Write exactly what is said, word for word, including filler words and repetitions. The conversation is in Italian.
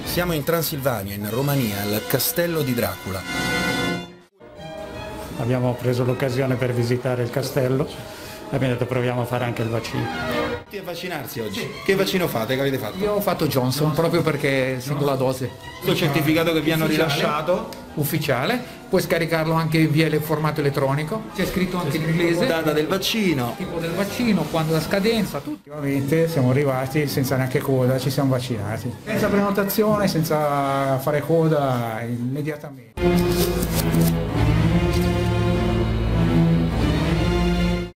Siamo in Transilvania, in Romania, al castello di Dracula. Abbiamo preso l'occasione per visitare il castello e abbiamo detto proviamo a fare anche il vaccino. Tutti a vaccinarsi oggi. Che vaccino fate? Che avete fatto? Io ho fatto Johnson proprio perché singola dose. Questo certificato che vi hanno Ufficiale. rilasciato? Ufficiale, puoi scaricarlo anche via il formato elettronico, c'è scritto anche in inglese, Data del vaccino. tipo del vaccino, quando la scadenza, tutto. Ovviamente siamo arrivati senza neanche coda, ci siamo vaccinati. Senza prenotazione, senza fare coda, immediatamente.